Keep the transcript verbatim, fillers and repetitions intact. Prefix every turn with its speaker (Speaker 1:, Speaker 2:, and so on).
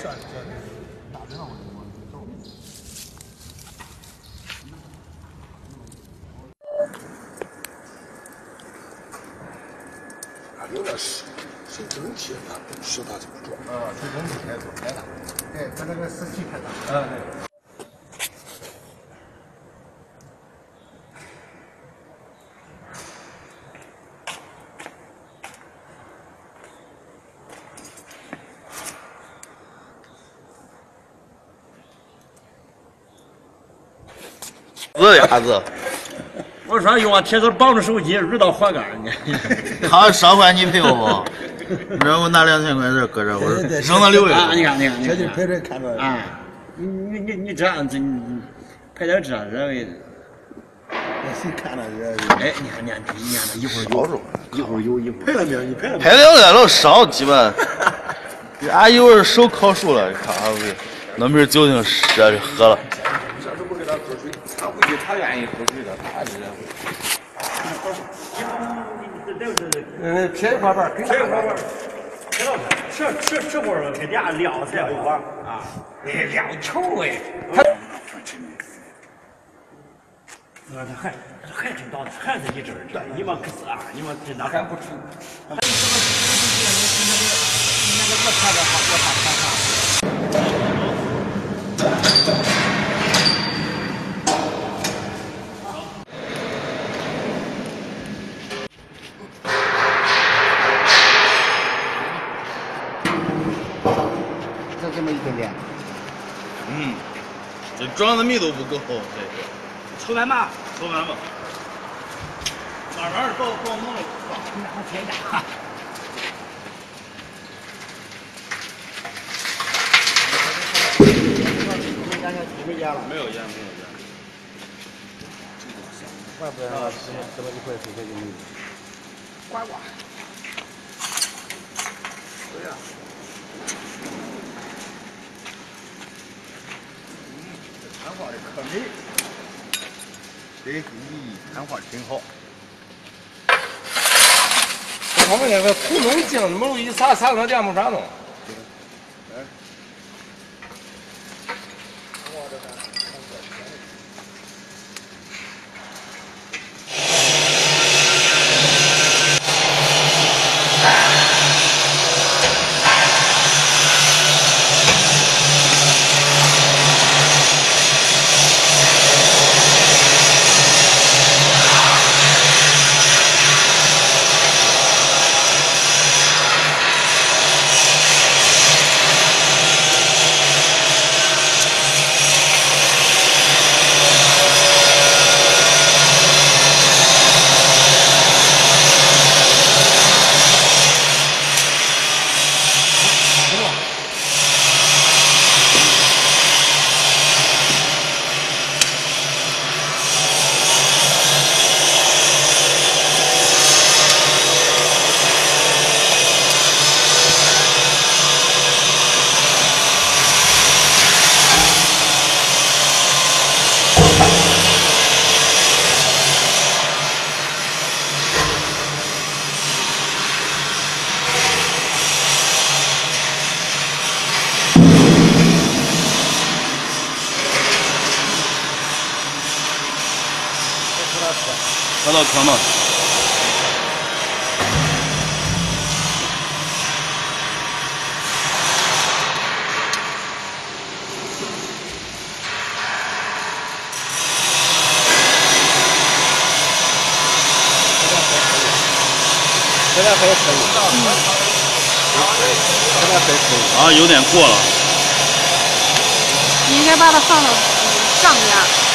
Speaker 1: 这这大致上我我走。有点是是整体的，十大就不装。啊，是整体开多开大。哎，它那个十七开大。啊，对。
Speaker 2: 这鸭子，
Speaker 3: 我说用铁丝绑住手机，捋到活杆呢。
Speaker 2: 他少块你赔我不？让我拿两千块钱搁这，我扔到六月。
Speaker 3: 啊，你看，你看，
Speaker 1: 这就拍这看着
Speaker 3: 啊，你你你你这样子，你拍点这这位。
Speaker 1: 谁看了这？
Speaker 3: 哎，你看，你看，你看，一会儿有，一会儿有，一会儿。
Speaker 1: 拍了没有？你拍了没有？
Speaker 2: 拍两个老少，基本。俺一会儿手烤熟了，看看不？那明儿酒精热就喝了。
Speaker 1: 这都不给他喝水，他回去他愿意喝水的，他是。嗯，切一块板，切一块板，切到这，这这这会儿给俩晾才有啊啊，哎，晾球哎，他。啊，他还还真捣蛋，还是一阵儿这，你们可是啊，你们真的还不出。他你什么？你那个我看着好，我看看看。
Speaker 3: 就这么一点点。
Speaker 2: 嗯，这装的密度不够，这个。
Speaker 3: 抽完吧，
Speaker 2: 抽完吧。慢慢的到到弄了。
Speaker 3: 拿铁架。没烟了？
Speaker 2: 没有烟，没有烟。
Speaker 3: 怪不得这么这么一块水就没有。呱呱。对呀。
Speaker 1: 看画的可美，对，你看画的挺好。
Speaker 4: 他们那个土弄镜，某一擦擦到电木上弄。
Speaker 2: 喝到可乐。
Speaker 4: 现在还可以，现在还可以
Speaker 2: 啊，有点过了。
Speaker 5: 你应该把它放到上面。